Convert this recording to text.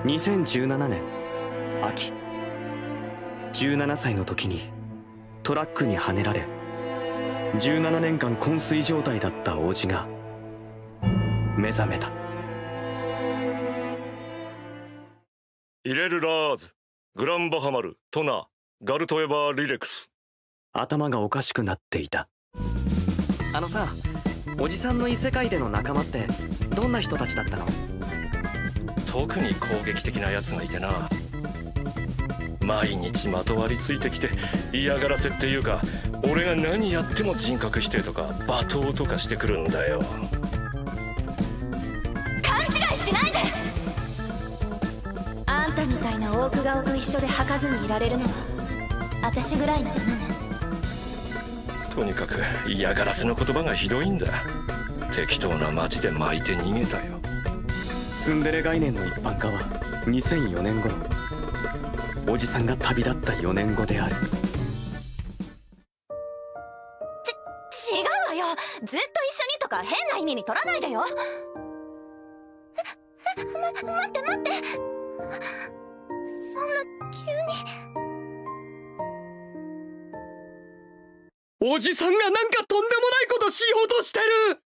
2017年秋、17歳の時にトラックにはねられ17年間昏睡状態だった叔父が目覚めた。 イレル・ラーズ、グランバハマル、トナ、ガルトエバー・リレクス。 頭がおかしくなっていた。あのさ、おじさんの異世界での仲間ってどんな人たちだったの？ 特に攻撃的なやつがいてな。毎日まとわりついてきて嫌がらせっていうか、俺が何やっても人格否定とか罵倒とかしてくるんだよ。 勘違いしないで。あんたみたいなオークガオと一緒で吐かずにいられるのは私ぐらいのものね。 とにかく嫌がらせの言葉がひどいんだ。適当な街で巻いて逃げたよ。 ツンデレ概念の一般化は2004年頃、おじさんが旅立った4年後である。 違うわよ。ずっと一緒にとか変な意味に取らないでよ。待って待って、そんな急に。 おじさんがなんかとんでもないことしようとしてる。